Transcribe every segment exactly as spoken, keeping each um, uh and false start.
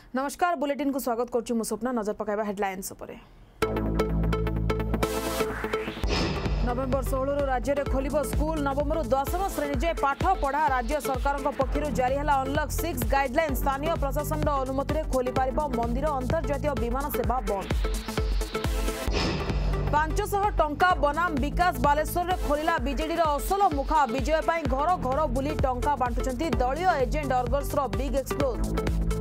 नमस्कार बुलेटिन को स्वागत करछु मु स्वप्ना। नजर पकाइबा हेडलाइंस उपरे। नवेम्बर सोलह राज्य में खोलिबो स्कूल। नवम रु दशम श्रेणी जाए पाठ पढ़ा। राज्य सरकार पक्षर जारी है अनलक सिक्स गाइडलाइन। स्थानीय प्रशासन अनुमति खोली पार मंदिर। अंतर्जातीय विमान सेवा बंद। पांचश टंका बनाम विकास बालेश्वर में खोलिला बीजेडी असल मुखा। विजय पाई घर घर बुली टंका बांटुचंती दलीय एजेंट। अर्गस बिग एक्सप्लोज।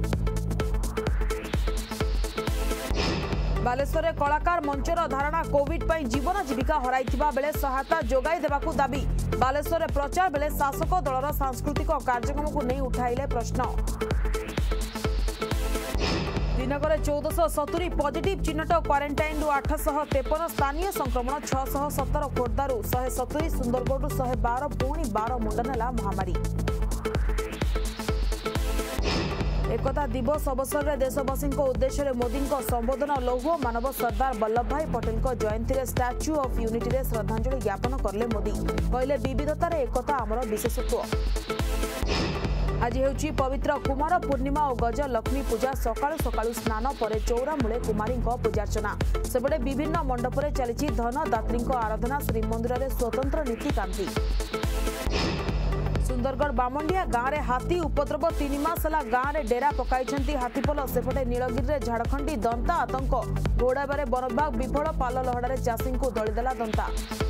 बालेश्वर में कलाकार मंचर धारणा कोविड पाई जीवन जीविका हराइथिबा बेले सहायता जोगाई देबाकू दाबी। बालेश्वर में प्रचार बेले शासक दलर सांस्कृतिक कार्यक्रम को नहीं उठाइले प्रश्न। श्रीनगर चौदह सतुरी पॉजिटिव चिन्हट। क्वारंटाइन रु आठ सौ तेपन। स्थानीय संक्रमण छह सतर। खोर्धारू शहे सतुरी। सुंदरगढ़ शहे बार पुणी बार मुंडनेला महामारी। एकता दिवस अवसर में देशवासी उद्देश्य मोदी संबोधन। लौह मानव सरदार वल्लभ भाई पटेल जयंती में स्टैच्यू ऑफ यूनिटी रे श्रद्धांजलि ज्ञापन करले मोदी। कहले विविधतार एकता आमर विशेषत्व। आज हेउची पवित्र कुमार पूर्णिमा और गज लक्ष्मी पूजा। सकाळु सकाळु स्नान पर चौरा मूले कुमारी पूजार्चना। सेपटे विभिन्न मंडप में चली धनदात्री आराधना। श्रीमंदिर में स्वतंत्र नीतिकांति। सुंदरगढ़ बामंडिया गाँव में हाथी उपद्रव। तीन मास है गाँव में डेरा पकाई हाथीपल। सेपटे नीलगिरी में झाड़खंडी दंता आतंक। घोड़ाबारे वन विभाग विफल। पाल लहड़ा चाषी को दलिदेला दंता।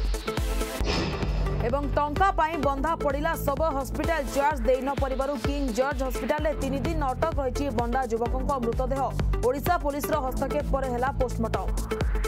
एवं टंका पाई बंधा पड़ा शव। हॉस्पिटल चार्ज दे न परिबारु किंग जॉर्ज हॉस्पिटल में तीन दिन अटक रही बंडा युवकों मृतदेह। ओडिशा पुलिस हस्तक्षेप पर है पोस्टमार्टम।